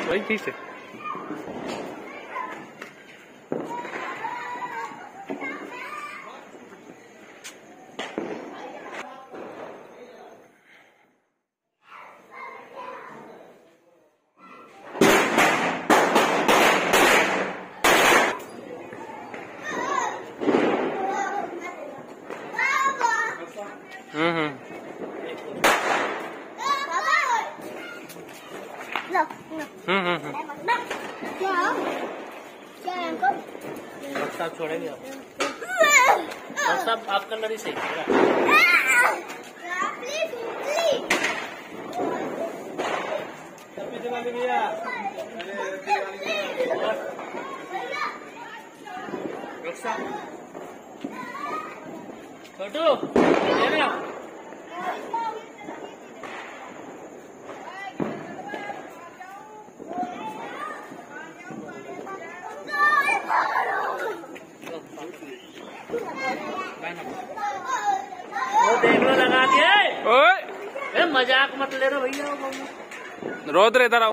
वही पीछे साहब छोड़ेंगे आप साहब आपका नरी सही छोटू वो देखने लगा दिए। ओए मजाक मत ले रहे भैया, रोद रहे इधर आओ।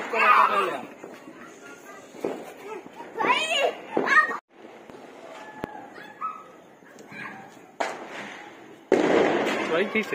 वही पीछे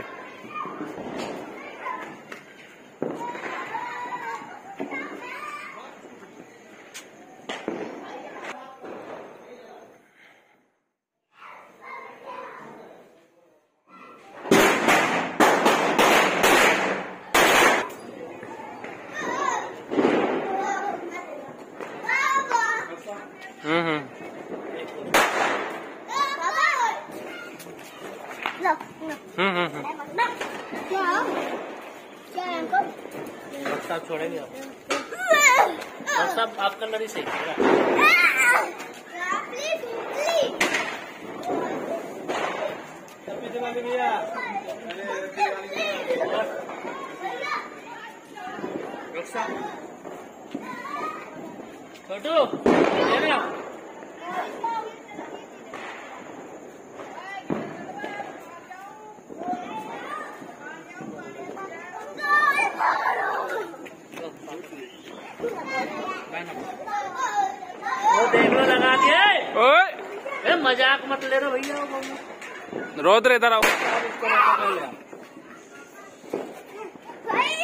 साहब छोड़ेंगे आप साहब आपका नरी सही छोटू वो देखने लगा दिए। ओए मजाक मत ले रहे भैया, रोद रहे इधर आओ।